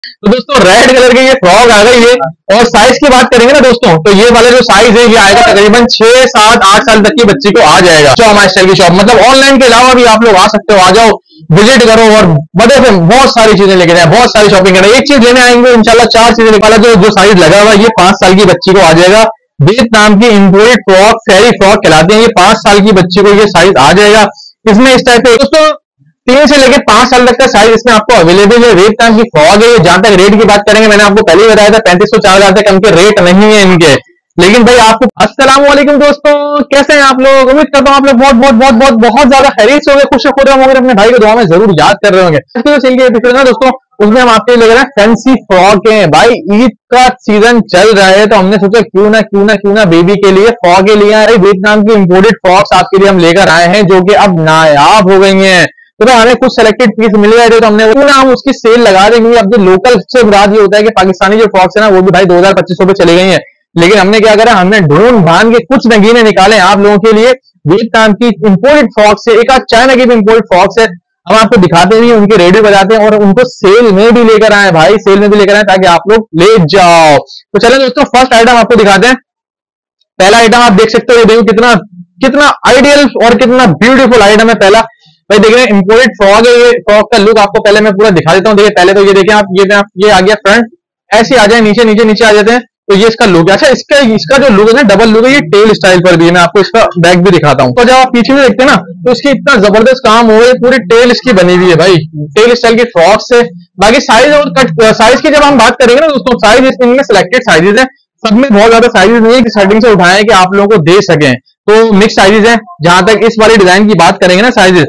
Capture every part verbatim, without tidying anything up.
तो दोस्तों red colour के ये फ्रॉक आ गई है। और साइज की बात करेंगे ना दोस्तों, तो ये वाला जो साइज है ये आएगा तकरीबन छह सात आठ साल तक की बच्ची को आ जाएगा। जो हमारे स्टाइल की शॉप, मतलब ऑनलाइन के अलावा भी आप लोग आ सकते हो, आ जाओ विजिट करो और बड़े से बहुत सारी चीजें लेके जाए, बहुत सारी शॉपिंग करें। एक चीज लेने आएंगे इंशाल्लाह चार चीजें निकाला। जो जो साइज लगा हुआ है ये पांच साल की बच्ची को आ जाएगा। वियतनाम की इंपोर्टेड फ्रॉक फेरी फ्रॉक कहलाते हैं। ये पांच साल की बच्ची को ये साइज आ जाएगा। इसमें इस टाइप पे दोस्तों तीन से लेकर पांच साल तक का साइज इसमें आपको अवेलेबल है। वियतनाम की फ्रॉक है। जहां तक रेट की बात करेंगे, मैंने आपको पहले ही बताया था पैंतीस सौ चार हजार से कम के रेट नहीं है इनके। लेकिन भाई आपको अस्सलाम वालेकुम दोस्तों, कैसे हैं आप लोग? उम्मीद करता हूं आप लोग बहुत बहुत बहुत बहुत बहुत ज्यादा खैरियत से होंगे, खुश हो रहे होंगे, अपने भाई को दुआ में जरूर याद कर रहे होंगे। जो चल के एपिसोड है दोस्तों, उसमें हम आपके लिए लग रहे हैं फैंसी फ्रॉक है। भाई ईद का सीजन चल रहा है तो हमने सोचा क्यों ना क्यों ना क्यों ना बेबी के लिए फ्रॉक के लिए वियतनाम की इंपोर्टेड फ्रॉक्स आपके लिए हम लेकर आए हैं, जो कि अब नायाब हो गई हैं। तो भाई हमें कुछ सेलेक्टेड पीस मिल गए थे तो हमने क्यों ना हम उसकी सेल लगा देंगे। अब जो लोकल से मुराद ये होता है कि पाकिस्तानी जो फ्रॉक्स है ना वो भी भाई दो हजार पच्चीस सौ पे चली गई है। लेकिन हमने क्या करा, हमने ढूंढ भान के कुछ नगीने निकाले आप लोगों के लिए वियतनाम की इंपोर्टेड फ्रॉक्स से। एक आध चाइना की भी इंपोर्टेड फ्रॉक्स है, हम आपको दिखाते हैं, उनके रेडियो बताते हैं और उनको सेल में भी लेकर आए भाई, सेल में भी लेकर आए ताकि आप लोग ले जाओ। तो चले दोस्तों फर्स्ट आइटम आपको दिखाते हैं। पहला आइटम आप देख सकते हो, ये देखो कितना कितना आइडियल और कितना ब्यूटीफुल आइटम है। पहला भाई देख रहे हैं इंपोर्टेड फ्रॉक है। ये फ्रॉक का लुक आपको पहले मैं पूरा दिखा देता हूँ। देखिए पहले तो ये देखें आप, ये ये आ गया फ्रंट, ऐसे आ जाए नीचे नीचे नीचे आ जाते हैं तो ये इसका लुक है। अच्छा इसका इसका जो लुक है ना डबल लुक है, ये टेल स्टाइल पर भी है। मैं आपको इसका बैक भी दिखाता हूँ। तो जब आप पीछे में देखते हैं ना तो इसकी इतना जबरदस्त काम हो गया, पूरी टेल इसकी बनी हुई है भाई, टेल स्टाइल की फ्रॉक से। बाकी साइज और कट साइज की जब हम बात करेंगे ना दोस्तों, साइज इनमें सिलेक्टेड साइजेस है, सब में बहुत ज्यादा साइजेस नहीं है कि सेटिंग से उठाए कि आप लोगों को दे सकें। तो मिक्स साइजेस है। जहां तक इस वाली डिजाइन की बात करेंगे ना साइजेस,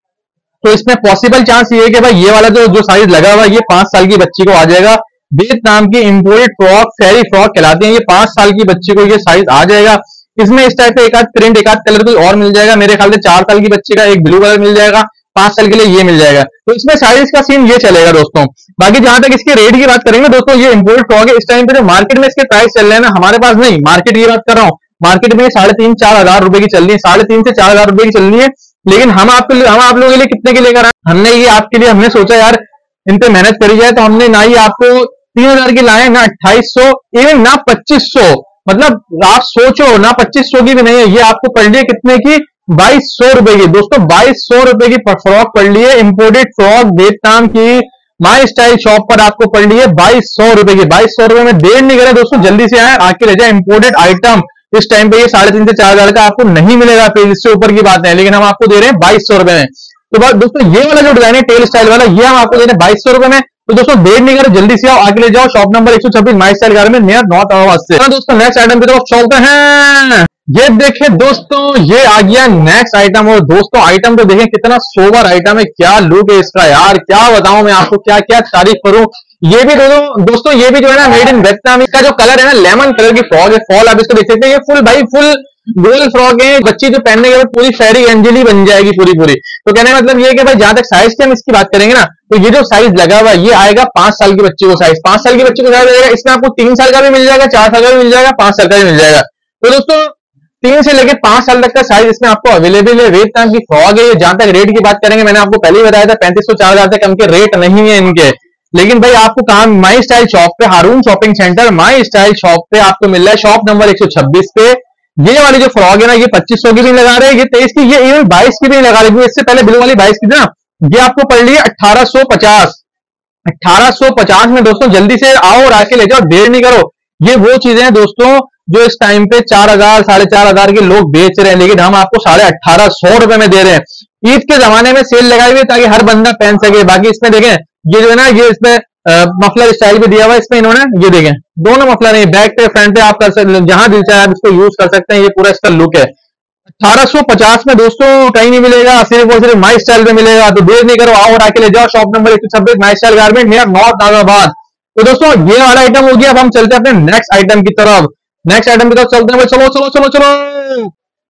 तो इसमें पॉसिबल चांस ये है कि भाई ये वाला जो जो साइज लगा हुआ है ये पांच साल की बच्ची को आ जाएगा। वियतनाम की इंपोर्टेड फ्रॉक फेरी फ्रॉक कहलाती है। ये पांच साल की बच्ची को ये साइज आ जाएगा। इसमें इस टाइप पे एक आध प्रिंट एक आध कलर कोई और मिल जाएगा। मेरे ख्याल से चार साल की बच्ची का एक ब्लू कलर मिल जाएगा, पांच साल के लिए ये मिल जाएगा। तो इसमें साइज का सीन ये चलेगा दोस्तों। बाकी जहां तक इसके रेट की बात करेंगे दोस्तों, ये इंपोर्टेड फ्रॉक है। इस टाइम पे जो मार्केट में इसके प्राइस चल रहे हैं ना, हमारे पास नहीं, मार्केट की बात कर रहा हूँ, मार्केट में साढ़े तीन चार हजार रुपए की चल रही है, साढ़े तीन से चार हजार रुपए की चल रही है। लेकिन हम आपके लिए हम आप लोगों के लिए कितने के लेकर आए, हमने ये आपके लिए हमने सोचा यार इन पे मेहनत करी जाए, तो हमने ना ही आपको तीन हजार की लाए, ना अट्ठाईस सौ, इवन ना पच्चीस सौ, मतलब आप सोचो ना पच्चीस सौ की भी नहीं है। ये आपको पड़ रही है कितने की, बाईस सौ रुपए की दोस्तों, बाईस सौ रुपए की फ्रॉक पड़ रही है। इंपोर्टेड फ्रॉक वियतनाम की माई स्टाइल शॉप पर आपको पड़ रही है बाईस सौ रुपए की। बाईस सौ रुपए में देर नहीं करे दोस्तों, जल्दी से आए, आके ले जाए इंपोर्टेड आइटम। इस टाइम पे ये साढ़े तीन से चार हजार का आपको नहीं मिलेगा, फिर इससे ऊपर की बात है, लेकिन हम आपको दे रहे हैं बाईस सौ रुपए में। तो बात दोस्तों ये वाला जो डिजाइन है टेल स्टाइल वाला, ये हम आपको दे रहे हैं बाईस सौ रुपए में। तो दोस्तों देर नहीं करें, जल्दी से आओ, आगे ले जाओ। शॉप नंबर एक सौ छब्बीस my style garment near north आवाज से। दोस्तों नेक्स्ट आइटम की तरफ चलते हैं। ये देखें दोस्तों, ये आ गया नेक्स्ट आइटम। और दोस्तों आइटम तो देखें कितना सोबर आइटम है, क्या लुक है इसका यार, क्या बताऊं मैं आपको, क्या क्या तारीफ करूं। ये भी दोस्तों दोस्तों ये भी जो है ना मेड इन वियतनाम। इसका जो कलर है ना लेमन कलर की फ्रॉक है, फॉल आप इसको देख सकते हैं। ये फुल भाई फुल गोल फ्रॉक है, बच्ची जो पहनने के बाद पूरी फेरी एंजली बन जाएगी पूरी पूरी। तो कहने का मतलब ये है कि भाई जहां तक साइज की हम इसकी बात करेंगे ना, तो ये जो साइज लगा हुआ ये आएगा पांच साल की बच्ची को साइज, पांच साल की बच्ची को साइज आएगा। इसमें आपको तीन साल का भी मिल जाएगा, चार साल का भी मिल जाएगा, पांच साल का भी मिल जाएगा। तो दोस्तों तीन से लेकर पांच साल तक का साइज इसमें आपको अवेलेबल है। वियतनाम की फ्रॉक है। जहां तक रेट की बात करेंगे, मैंने आपको पहले ही बताया था पैंतीस सौ चार हजार से कम के रेट नहीं है इनके। लेकिन भाई आपको कहा माई स्टाइल शॉप पे, Haroon shopping centre my style shop पे आपको मिल रहा है, शॉप नंबर एक सौ छब्बीस पे। ये वाली जो फ्रॉक है ना, ये पच्चीस सौ की भी लगा रहे हैं, ये तेईस की, ये इवन बाईस की भी लगा रहे हैं। इससे पहले ब्लू वाली बाईस की थी ना, ये आपको पड़ रही है अठारह सौ पचास। अठारह सौ पचास में दोस्तों जल्दी से आओ और आके ले जाओ, देर नहीं करो। ये वो चीजें हैं दोस्तों जो इस टाइम पे चार हजार साढ़े चार हजार के लोग बेच रहे हैं, लेकिन हम आपको साढ़े अठारह सौ रुपए में दे रहे हैं। ईद के जमाने में सेल लगाई हुई ताकि हर बंदा पहन सके। बाकी इसमें देखें ये जो है ना, ये इसमें मफलर स्टाइल भी दिया हुआ है इसमें इन्होंने, ये देखें दोनों मफलर है, बैक पे फ्रंट पे आप कर सकते, जहां दिल चाहे आप इसको यूज कर सकते हैं। ये पूरा इसका लुक है। अठारह सौ पचास में दोस्तों कहीं नहीं मिलेगा, सिर्फ और सिर्फ माई स्टाइल में मिलेगा। तो देर नहीं करो, आओ और आके ले जाओ। शॉप नंबर एक सौ छब्बीस my style garment near north Nagabad. तो दोस्तों ये वाला आइटम हो गया। अब हम चलते हैं अपने नेक्स्ट आइटम की तरफ। नेक्स्ट आइटम की तरफ चलते हैं, चलो चलो चलो चलो।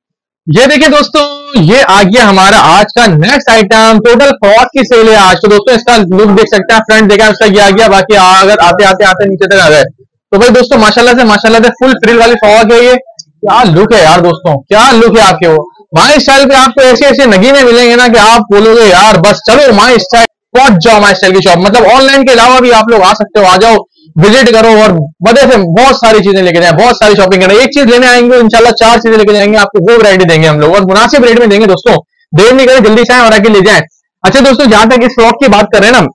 ये देखिए दोस्तों, ये आ गया हमारा आज का नेक्स्ट आइटम। टोटल फ्रॉक की सेल है आज। तो दोस्तों इसका लुक देख सकते हैं, फ्रंट देखा उसका ये आ गया। बाकी अगर आते आते आते नीचे तक आ गए तो भाई दोस्तों माशाल्लाह से माशाल्लाह से फुल फ्रिल वाली फ्रॉक है ये। क्या लुक है यार दोस्तों, क्या लुक है आपके। वो माई स्टाइल पे आपको ऐसे ऐसे नगीने मिलेंगे ना कि आप बोलोगे यार बस चलो माई स्टाइल। पहुंच जाओ माई स्टाइल की शॉप। मतलब ऑनलाइन के अलावा भी आप लोग आ सकते हो, आ जाओ, विजिट करो और मजे से बहुत सारी चीजें लेके जाए, बहुत सारी शॉपिंग करें। एक चीज लेने आएंगे इंशाल्लाह चार चीजें लेके जाएंगे, आपको वो वैरायटी देंगे हम लोग और मुनासिब रेट में देंगे दोस्तों। देर नहीं करें, जल्दी से आए और आके ले जाए। अच्छा दोस्तों, जहां तक इस फ्रॉक की बात कर रहे हैं ना,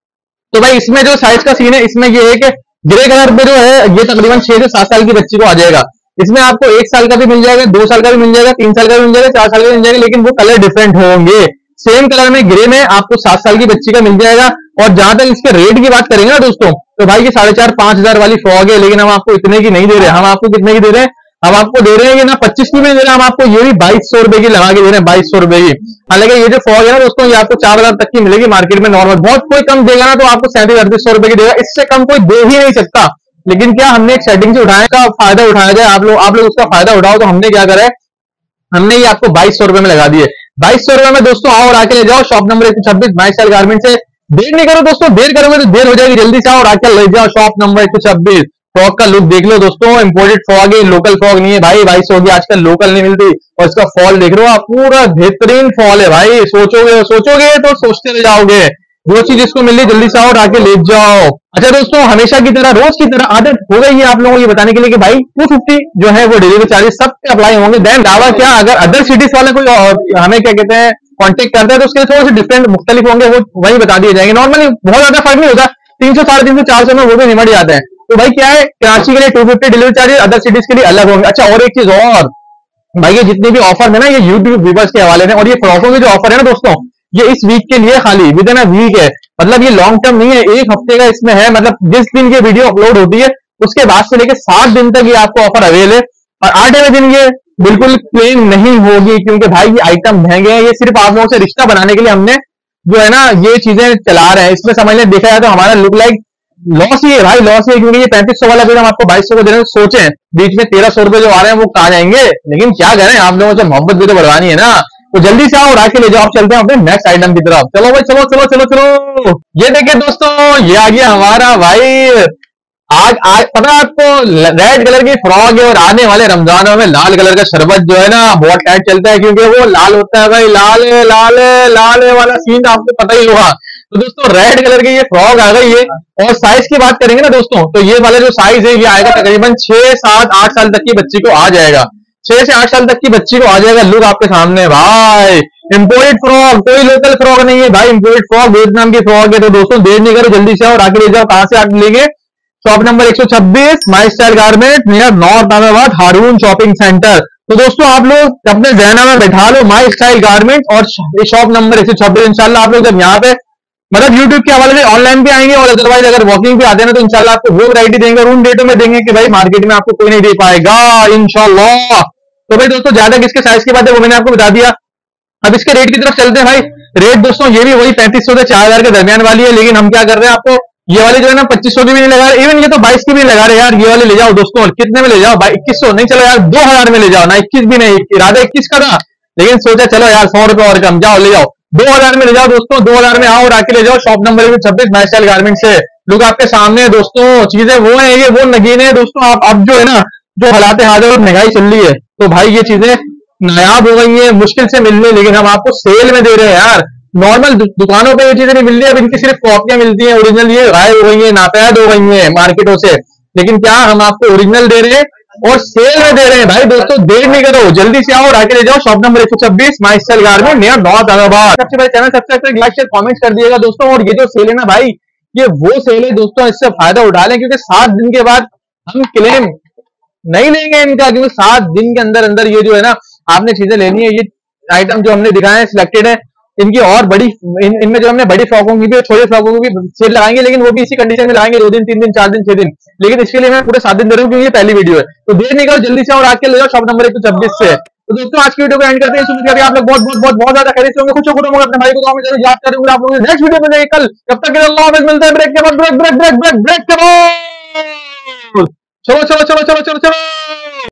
तो भाई इसमें जो साइज का सीन है, इसमें ये है कि ग्रे कलर पे जो है ये तकरीबन छह से सात साल की बच्ची को आ जाएगा। इसमें आपको एक साल का भी मिल जाएगा, दो साल का भी मिल जाएगा, तीन साल का भी मिल जाएगा, चार साल का भी मिल जाएगा, लेकिन वो कलर डिफरेंट होंगे। सेम कलर में ग्रे में आपको सात साल की बच्ची का मिल जाएगा। और जहां तक इसके रेट की बात करेंगे ना दोस्तों, तो भाई ये साढ़े चार पांच हजार वाली फ्रॉक है, लेकिन हम आपको इतने की नहीं दे रहे। हम आपको कितने की दे रहे हैं? हम आपको दे रहे हैं ये ना पच्चीस की भी दे रहे हैं, हम आपको ये भी बाईस सौ रुपए की लगा के दे रहे हैं, बाईस सौ रुपए की। हालांकि ये जो फ्रॉक है ना दोस्तों, ये आपको चार हजार तक की मिलेगी मार्केट में नॉर्मल। बहुत कोई कम देगा ना तो आपको सैंतीस अड़तीस सौ रुपए की देगा, इससे कम कोई दे ही नहीं सकता। लेकिन क्या हमने एक सेटिंग से उठाने का फायदा उठाया जाए, आप लोग आप लोग उसका फायदा उठाओ। तो हमने क्या करा है, हमने ये आपको बाईस सौ रुपए में लगा दिए। बाईस सौ रुपए में दोस्तों आओ और आके ले जाओ शॉप नंबर एक सौ छब्बीस माई स्टाइल गारमेंट से। देर नहीं करो दोस्तों, देर करोगे तो देर हो जाएगी, जल्दी से आओ और आके ले जाओ शॉप नंबर एक सौ छब्बीस। फ्रॉक का लुक देख लो दोस्तों, इंपोर्टेड फ्रॉक है, लोकल फ्रॉक नहीं है भाई। बाईस होगी, आजकल लोकल नहीं मिलती। और इसका फॉल देख रहे हो आप, पूरा बेहतरीन फॉल है भाई। सोचोगे सोचोगे तो सोचते रह जाओगे। जो चीज इसको मिल रही जल्दी से आओ और आके ले जाओ। अच्छा दोस्तों, हमेशा की तरह रोज की तरह आदत हो गई है आप लोगों को ये बताने के लिए कि भाई टू फिफ्टी जो है वो डिलीवरी चार्जेस सब पे अप्लाई होंगे। देन दावा क्या, अगर अदर सिटीज वाले कोई हमें क्या कहते हैं कांटेक्ट करते हैं तो उसके थोड़े से डिफरेंट मुख्तलिफ होंगे, वो वही बता दिए जाएंगे। नॉर्मली बहुत ज्यादा फर्क नहीं होता, तीन सौ साढ़े तीन सौ चार सौ में वो भी निमट जाते हैं। तो भाई क्या है, कराची के लिए two fifty delivery charges, other cities के लिए अलग होंगे। अच्छा और एक चीज और भाई, ये जितने भी ऑफर है ना ये यूट्यूब व्यूवर्स के हवाले में, और ये फ्रॉकों के जो ऑफर है ना दोस्तों, ये इस वीक के लिए खाली विद इन अ वीक है। मतलब ये लॉन्ग टर्म नहीं है, एक हफ्ते का इसमें है। मतलब जिस दिन ये वीडियो अपलोड होती है उसके बाद से लेकर सात दिन तक ये आपको ऑफर अवेल है। और आठवें दिन ये बिल्कुल क्लेम नहीं होगी, क्योंकि भाई ये आइटम महंगे हैं। ये सिर्फ आप लोगों से रिश्ता बनाने के लिए हमने जो है ना ये चीजें चला रहे हैं। इसमें समझ लें, देखा जाए तो हमारा लुक लाइक लॉस ही है भाई, लॉस ही है। क्योंकि ये पैंतीस सौ वाला बिल हम आपको बाईस सौ को दे रहे हैं, सोचे बीच में तेरह सौ रुपए जो आ रहे हैं वो कहाँ जाएंगे। लेकिन क्या करें, आप लोगों से मोहब्बत भी तो बढ़वानी है ना। तो जल्दी से आओ और आके ले जाओ। आप चलते हैं अपने नेक्स्ट आइटम की तरफ। चलो भाई, चलो चलो चलो चलो। ये देखिए दोस्तों, ये आ गया हमारा भाई आज आज पता है आपको, रेड कलर की फ्रॉक है और आने वाले रमजानों में लाल कलर का शरबत जो है ना बहुत टाइट चलता है, क्योंकि वो लाल होता है भाई। लाल है लाल है लाल है वाला सीन आपको पता ही होगा। तो दोस्तों रेड कलर की ये फ्रॉक आ गई है। और साइज की बात करेंगे ना दोस्तों, तो ये वाला जो साइज है ये आएगा तकरीबन छह सात आठ साल तक की बच्ची को आ जाएगा। छह से आठ साल तक की बच्ची को आ जाएगा। लुक आपके सामने भाई, इंपोर्टेड फ्रॉक, कोई लोकल फ्रॉक नहीं है भाई, इंपोर्टेड फ्रॉक, वियतनाम की फ्रॉक है। तो दोस्तों देर नहीं करो, जल्दी से आओ और आके ले जाओ। कहां से आके लेंगे? शॉप नंबर एक सौ छब्बीस my style garment near north Ahmedabad Haroon shopping centre. तो दोस्तों आप लोग अपने जहना में बैठा लो माई स्टाइल गारमेंट और शॉप नंबर एक सौ छब्बीस। इंशाल्लाह आप लोग जब यहाँ पे मतलब यूट्यूब के हवाले से ऑनलाइन भी आएंगे और अदरवाइज अगर वॉकिंग पे आते हैं तो इंशाल्लाह आपको वो वैरायटी देंगे और उन डेटों में देंगे कि भाई मार्केट में आपको कोई नहीं दे पाएगा इंशाल्लाह। तो भाई दोस्तों, ज्यादा किसके साइज की बात है वो मैंने आपको बता दिया। अब इसके रेट की तरफ चलते हैं भाई। रेट दोस्तों ये भी वही पैंतीस सौ से चार हजार के दरमियान वाली है, लेकिन हम क्या कर रहे हैं, आपको ये वाली जो है ना पच्चीस सौ की भी नहीं लगा रहे, इवन ये तो बाईस की भी लगा रहे यार। ये वाली ले जाओ दोस्तों, कितने में ले जाओ भाई? इक्कीस सौ नहीं, चलो यार दो हजार में ले जाओ ना, इक्कीस भी नहीं, इरादा इक्कीस का था लेकिन सोचा चलो यार सौ रुपए और कम, जाओ ले जाओ दो हजार में ले जाओ दोस्तों। दो हजार में आओ और आके ले जाओ शॉप नंबर छब्बीस माई स्टाइल गारमेंट से। लोग आपके सामने है दोस्तों, चीजें वो है, ये वो नगीने है दोस्तों। आप अब जो है ना जो हालात हाजिर और महंगाई चल रही है, तो भाई ये चीजें नायाब हो गई है, मुश्किल से मिलने, लेकिन हम आपको सेल में दे रहे हैं यार। नॉर्मल दुकानों पे ये चीजें नहीं मिल रही, अब इनकी सिर्फ कॉपियां मिलती हैं, ओरिजिनल ये गायब हो गई है, नापैद हो गई है मार्केटों से। लेकिन क्या हम आपको ओरिजिनल दे रहे हैं और सेल में दे रहे हैं भाई। दोस्तों देर नहीं करो, जल्दी से आओ और आके ले जाओ शॉप नंबर एक सौ छब्बीस my style garment near north Ahmedabad. सबसे पहले channel subscribe like share comment कर दिएगा दोस्तों। और ये जो सेल है ना भाई, ये वो सेल है दोस्तों, इससे फायदा उठा लें, क्योंकि सात दिन के बाद हम क्लेम नहीं लेंगे इनका, क्योंकि सात दिन के अंदर अंदर ये जो है ना आपने चीजें लेनी है। ये आइटम जो हमने दिखाए हैं सिलेक्टेड है, इनकी और बड़ी इन, इनमें जो हमने बड़ी फ्रॉकों की भी छोटे फ्रॉकों की भी सेल लगाएंगे, लेकिन वो भी इसी कंडीशन में लगाएंगे, दो दिन तीन दिन चार दिन छह दिन। लेकिन इसके लिए मैं पूरे सात दिन दे रहा हूँ, क्योंकि ये पहली वीडियो है। तो देर नहीं करो, जल्दी से और आके ले जाओ शॉप नंबर एक सौ छब्बीस से। तो दोस्तों आज की वीडियो को एंड करते हैं। उम्मीद करते हैं आप लोग बहुत बहुत बहुत बहुत ज्यादा खरीद होंगे, खुश होंगे, अपने भाई को गाँव में जरूर याद करेंगे। आप लोग नेक्स्ट वीडियो में देंगे कल, जब तक अल्लाह हाफिज़, मिलते हैं ब्रेक के बाद। Break break break break break करो, चलो चलो चलो चलो चलो चलो।